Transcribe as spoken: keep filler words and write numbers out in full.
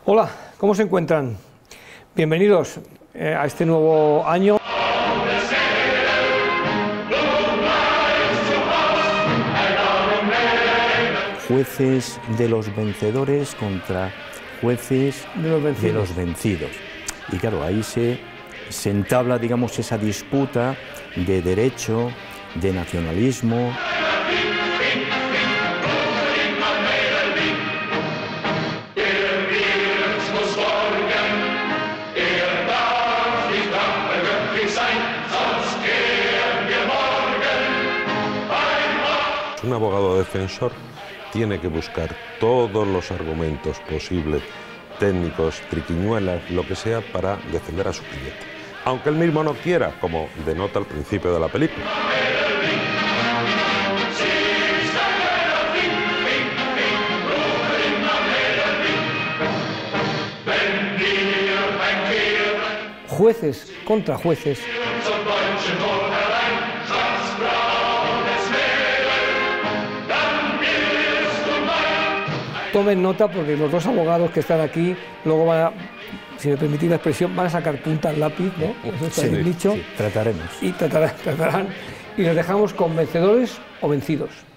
Hola, ¿cómo se encuentran? Bienvenidos eh, a este nuevo año. Jueces de los vencedores contra jueces De los vencidos. de los vencidos. Y claro, ahí se, se entabla, digamos, esa disputa de derecho, de nacionalismo. Un abogado defensor tiene que buscar todos los argumentos posibles, técnicos, triquiñuelas, lo que sea, para defender a su cliente. Aunque él mismo no quiera, como denota al principio de la película. Jueces contra jueces. Tomen nota porque los dos abogados que están aquí luego van a, si me permitís la expresión, van a sacar punta al lápiz, ¿no? Eso está Sí, bien dicho. sí, trataremos. Y tratarán, tratarán y nos dejamos con vencedores o vencidos.